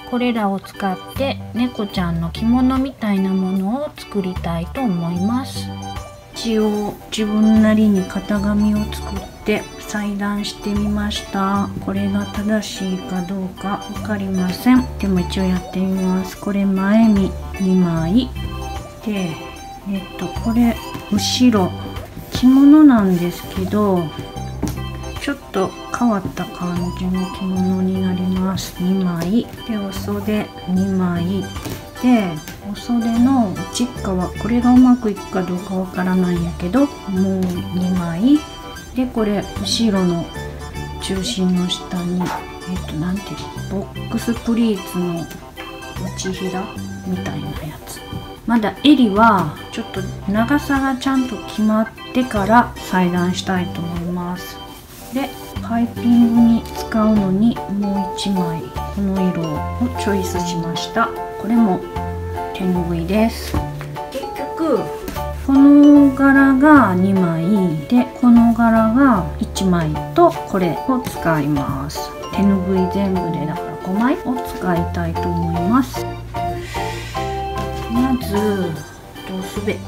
これらを使って猫ちゃんの着物みたいなものを作りたいと思います。一応自分なりに型紙を作って裁断してみました。これが正しいかどうか分かりません。でも一応やってみます。これ前身2枚で、これ後ろ着物なんですけど、ちょっと変わった感じの着物になります。2枚でお袖2枚で、お袖の内側、これがうまくいくかどうかわからないんやけど、もう2枚で、これ後ろの中心の下になんていうの、ボックスプリーツの内ひらみたいなやつ。まだ襟はちょっと長さがちゃんと決まってから裁断したいと思います。でパイピングに使うのにもう1枚この色をチョイスしました。これも手ぬぐいです。結局この柄が2枚で、この柄が1枚とこれを使います。手ぬぐい全部でだから5枚を使いたいと思います。まずおすべ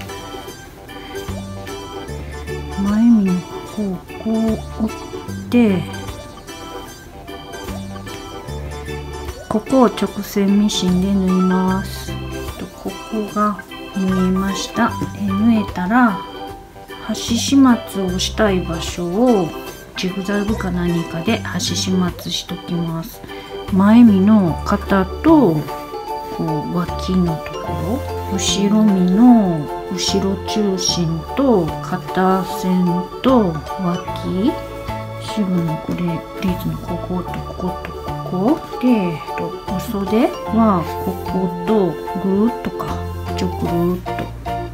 前身の方こう折って、ここを直線ミシンで縫います。ここが縫えました。縫えたら端始末をしたい場所をジグザグか何かで端始末しときます。前身の肩とこう脇のところ、後ろ身の後ろ中心と肩線と脇、後ろのこれリーズのこことこことここで、お袖はこことぐるっとかぐるっと、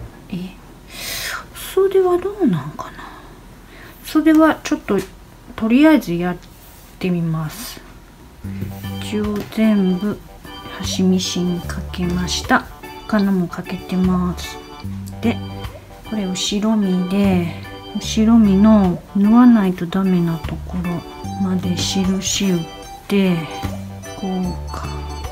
袖はどうなんかな。袖はちょっととりあえずやってみます。一応全部端ミシンかけました。他のもかけてます。でこれ後ろ身で、後ろ身の縫わないとダメなところまで印打って、こうか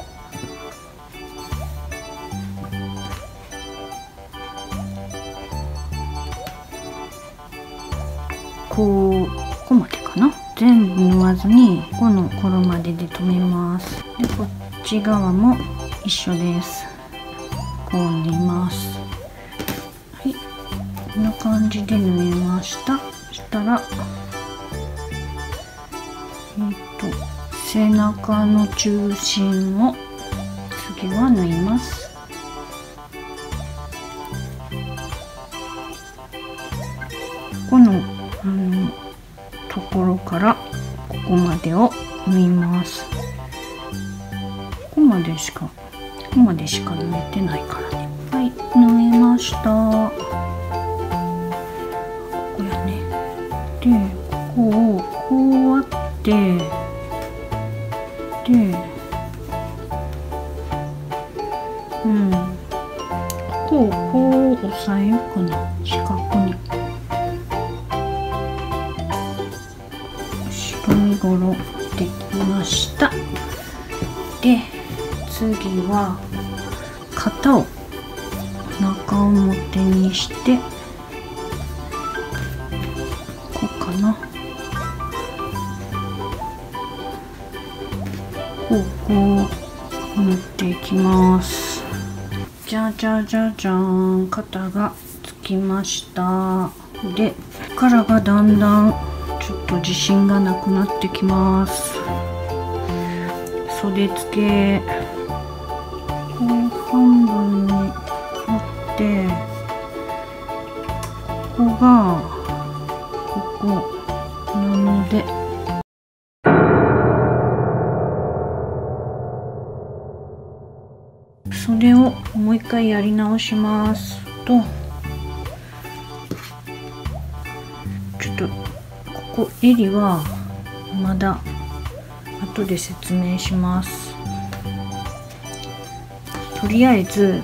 ここまでかな。全部縫わずにこのころまでで留めます。でこっち側も一緒です。こう縫います。はい、こんな感じで縫えました。そしたら背中の中心を次は縫います。このところからここまでを縫います。ここまでしか縫えてないからね。はい、縫えました。ここやね。でここをこう割って、でここをこう押さえようかな、四角に。後ろ身ごろできました。で次は肩を中表にして、こうかな、こう縫っていきます。じゃじゃじゃじゃーん、肩がつきました。でここからがだんだんちょっと自信がなくなってきます。袖付けこう半分に折って、ここがここなので、袖をもう一回やり直しますと、ちょっとここ襟はまだ後で説明します。とりあえず、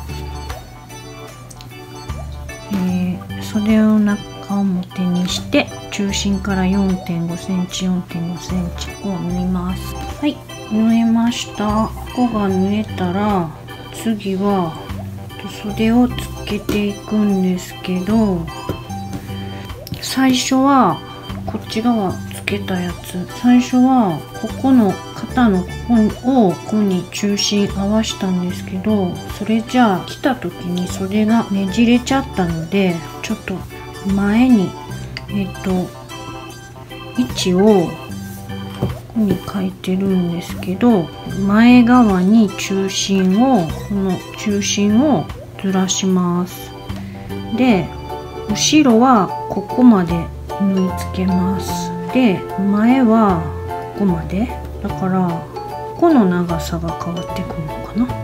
袖を中表にして中心から 4.5 センチ 4.5 センチを縫います。はい、 縫えました。ここが縫えたら次は袖をつけていくんですけど、最初はこっち側つけたやつ、最初はここの肩のここに中心合わしたんですけど、それじゃあ着た時に袖がねじれちゃったので、ちょっと前に位置をここに書いてるんですけど、前側にこの中心をずらします。で後ろはここまで縫い付けます。で前はここまでだから、ここの長さが変わってくるのかな。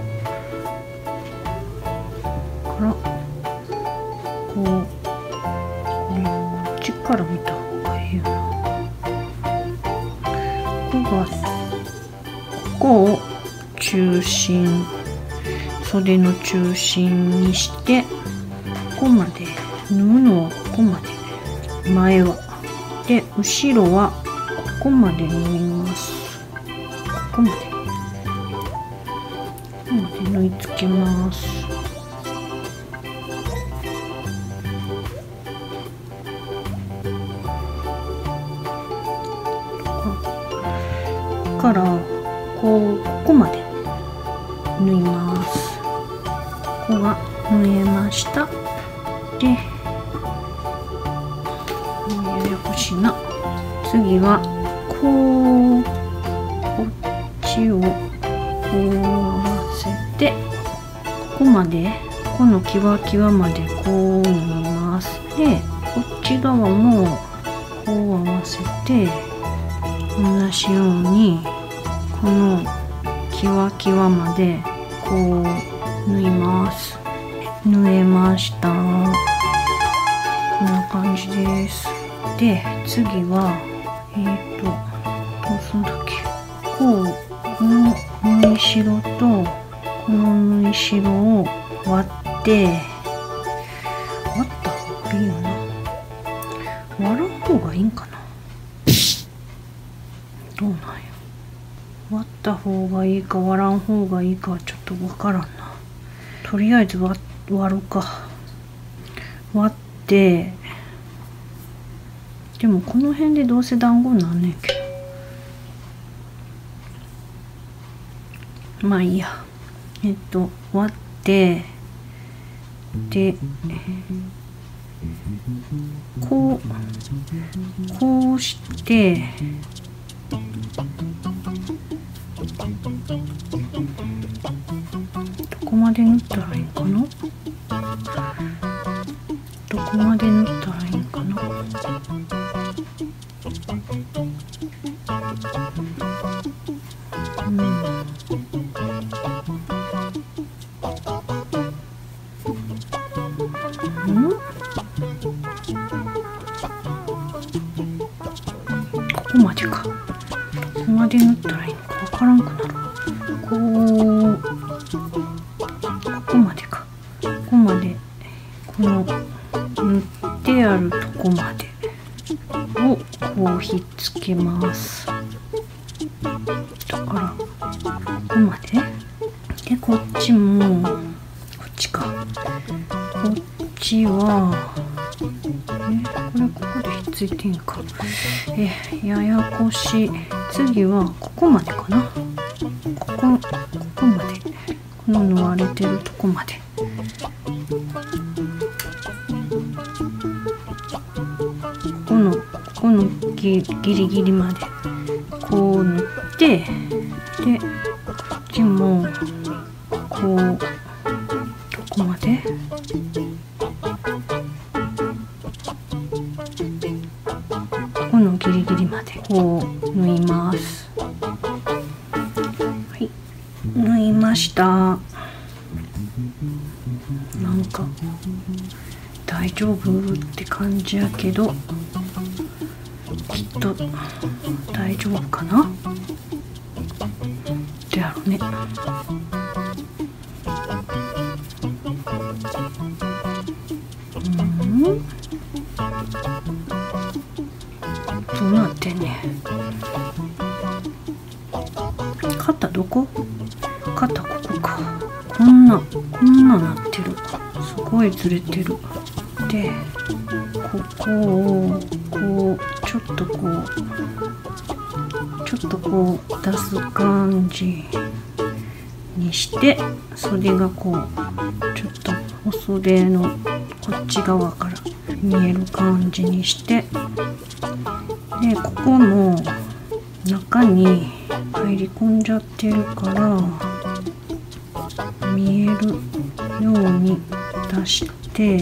からこっちから見た方がいいよな。ここを中心、袖の中心にして、ここまで縫うのはここまで、前はで後ろはここまで縫います。ここまで縫い付けます。からここまで縫います。ここが縫えました。でややこしいな。次はこっちをこう合わせて、ここまで、このキワキワまでこう縫います。でこっち側もこう合わせて、同じようにこのキワキワまでこう縫います。縫えました。こんな感じです。で次はどうするんだっけ。この縫い代とこの縫い代を割った方がいいよな。割らん方がいいんかな。どうなんや。割った方がいいか割らん方がいいかはちょっとわからんな。とりあえず割るか。割って、でもこの辺でどうせ団子なんねんけど、まあいいや。割ってでこうしてどこまで縫ったらいいかな。どこまで縫ったらいいかな。ここまでか。どこまで縫ったらいいのかわからんくなる。ここまでか。ここまで、この縫ってあるとこまでをこうひっつけます。だからここまでで、こっちもこっちか。こっちはこれここでひっついてんか。ややこしい。次はここまでかな。ここまで、この縫われてるとこまで。このギリギリまでこう縫って、でこっちもこうどこまで、このギリギリまでこう縫います。はい、縫いました。なんか大丈夫って感じやけど、きっと大丈夫かな。でやろうね。どうなってんねん。 こ肩ここか。こんななってる。すごいずれてる。でここをこうちょっとこう出す感じにして、袖がこうちょっとお袖のこっち側から見える感じにして、でここも中に入り込んじゃってるから見えるように出して、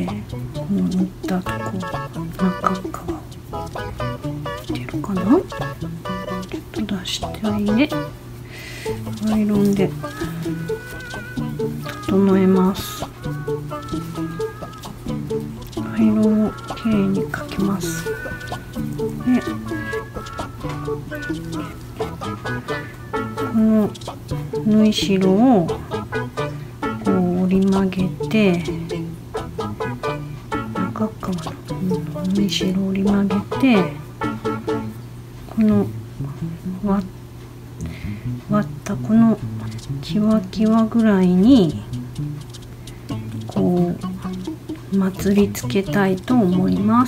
この塗ったとこ中側出るかな。ちょっと出しておいで、アイロンで整えます。アイロンをきれいにかけます。でこの縫い代をこう折り曲げて、中側の縫い代を折り曲げて、この割ったこのキワキワぐらいにこうまつりつけたいと思います。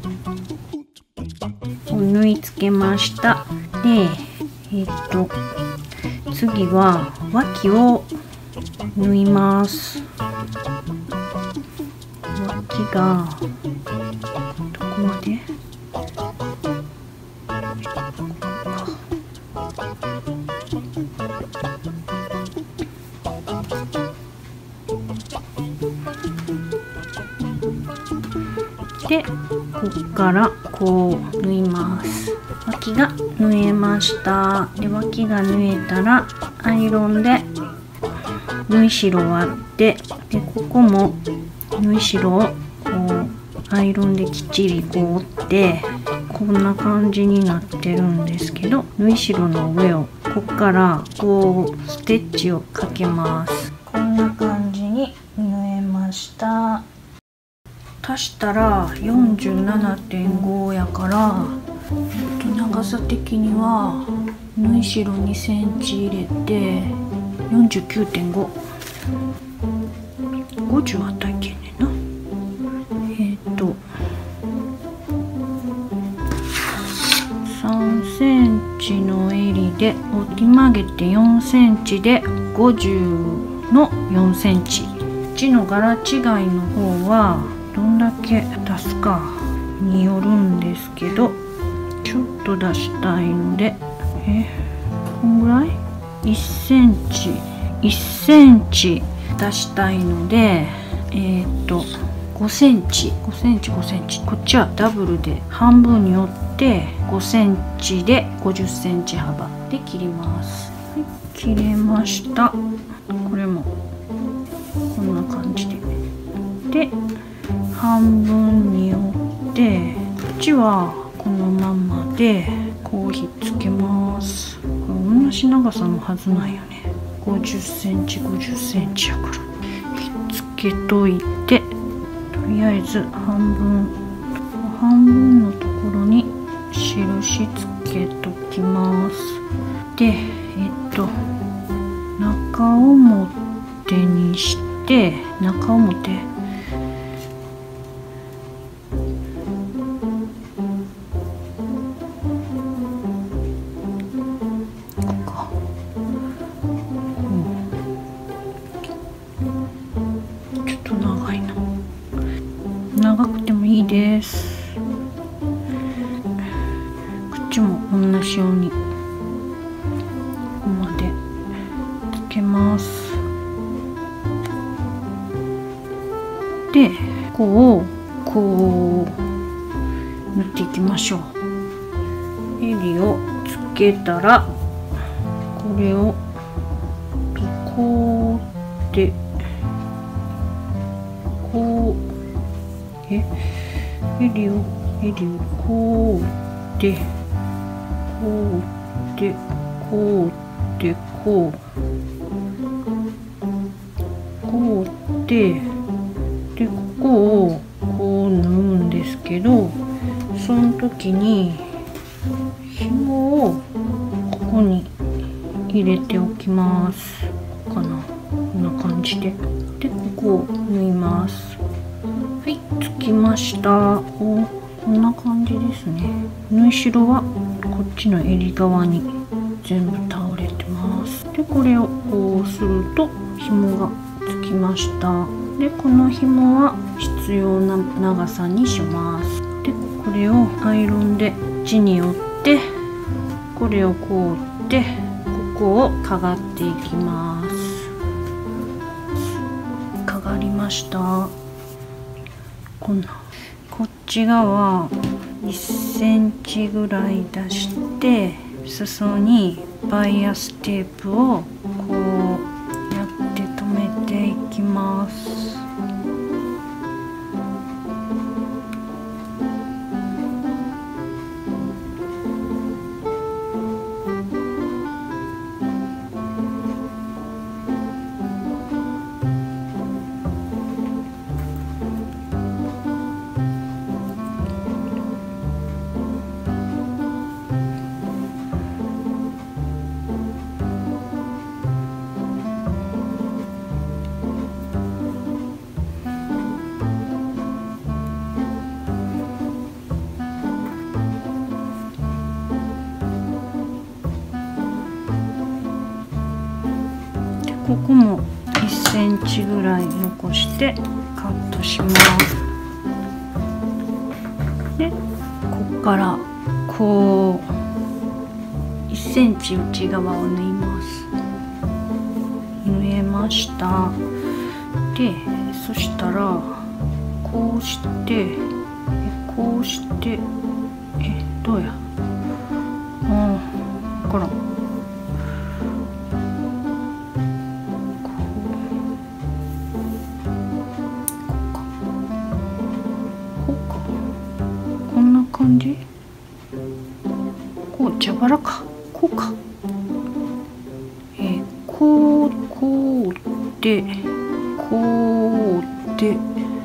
縫い付けました。で次は脇を縫います。脇がどこまで？でこっからこう縫います。脇が縫えました。で脇が縫えたらアイロンで縫い代を割って、でここも縫い代をこうアイロンできっちりこう折って、こんな感じになってるんですけど、縫い代の上をここからこうステッチをかけます。こんな感じに縫えました。足したら 47.5 やから、長さ的には縫い代2センチ入れて 49.5。50あったらいけんねんな。3センチの襟で折り曲げて4センチで50の4センチ。こっちの柄違いの方はどんだけ出すかによるんですけど、ちょっと出したいので、こんぐらい1センチ出したいので、5センチ。こっちはダブルで半分に折って5センチで50センチ幅で切ります。はい、切れました。これもこんな感じで。で半分に折って、こっちはこのままでこうひっつけます。これ同じ長さのはずなんよね。50センチ50センチやからひっつけといて、とりあえず半分のところに印つけときます。で中表にして、中表長くてもいいです。こっちも同じようにここまでつけます。でこう縫っていきましょう。襟をつけたらこれをこうでこう襟をこうでこうでこうでこうでここをこう縫うんですけど、その時に紐をここに入入れておきますかな。こんな感じで、でここを縫います。はい、つきました。こんな感じですね。縫い代はこっちの襟側に全部倒れてます。でこれをこうすると紐がつきました。でこの紐は必要な長さにします。でこれをアイロンで地に折って、これをこう折ってここをかがっていきます。かがりました。こっち側1センチぐらい出して、裾にバイアステープをこうやって留めていきます。ここも1センチぐらい残してカットします。でここからこう1センチ内側を縫います。縫えました。でそしたらこうしてこうしてどうや分からん。感じ、こう蛇腹か、こうか、こうでこうで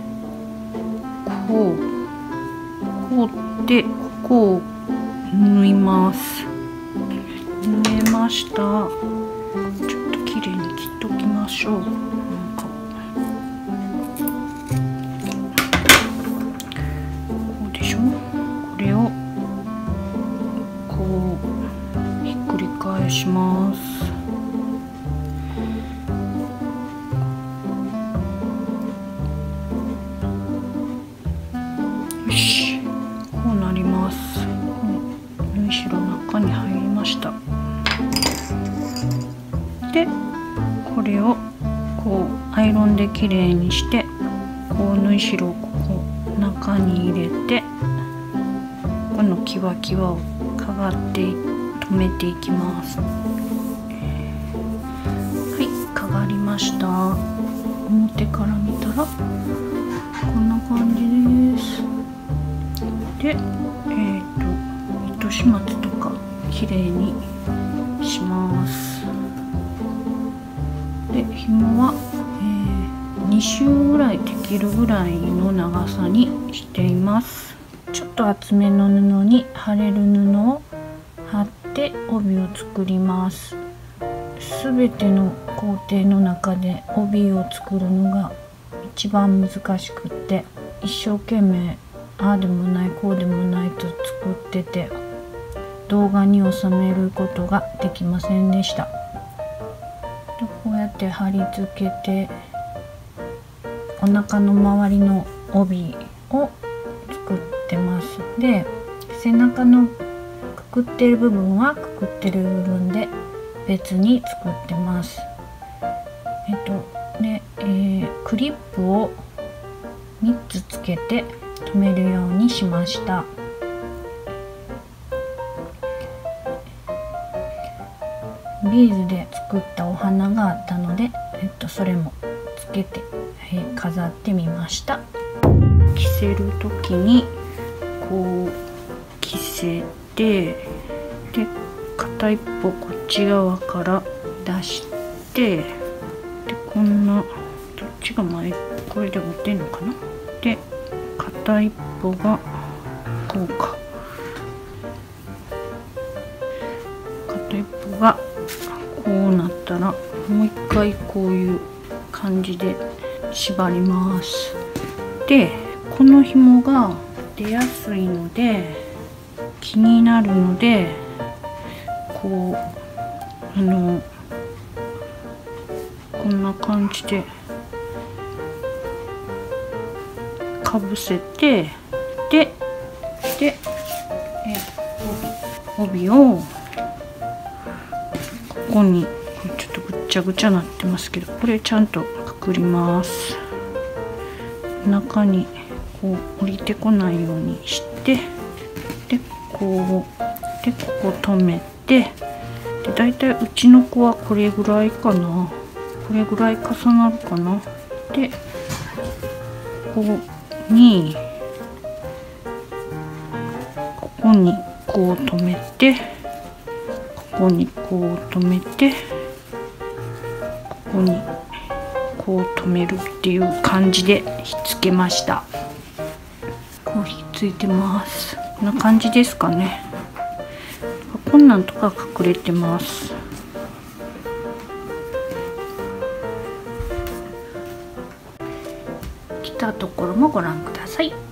こうでここを縫います。縫えました。ちょっときれいに切っときましょう。これをこうひっくり返します。よし、こうなります。縫い代の中に入りました。でこれをこうアイロンできれいにして、こう縫い代をここ中に入れて、このキワキワをかがって留めていきます。はい、かがりました。表から見たらこんな感じです。で糸始末とかきれいにします。で紐は、2周ぐらいできるぐらいの長さにしています。ちょっと厚めの布に貼れる布を貼って帯を作ります。すべての工程の中で帯を作るのが一番難しくって、一生懸命ああでもないこうでもないと作ってて、動画に収めることができませんでした。でこうやって貼り付けて、お腹の周りの帯を作ってます。で背中のくくってる部分はくくってる部分で別に作ってます。クリップを3つつけて留めるようにしました。ビーズで作ったお花があったので、それもつけて、飾ってみました。着せる時にこう着せて、で片一方こっち側から出して、でこんなどっちが前、これで持ってんのかな。で片一方がこうか、片一方がここうなったらもう一回こういう感じで縛ります。でこの紐が出やすいので気になるのでこうこんな感じでかぶせてで帯をここにちょっとぐっちゃぐちゃなってますけど、これちゃんとくくります。中にこう降りてこないようにしてでここ止めて、でだいたいうちの子はこれぐらいかな、これぐらい重なるかな。でここにこう止めて、ここにこう止めて、ここにこう止めるっていう感じでひっつけました。こうひっついてます。こんな感じですかね。こんなんとか隠れてます。来たところもご覧ください。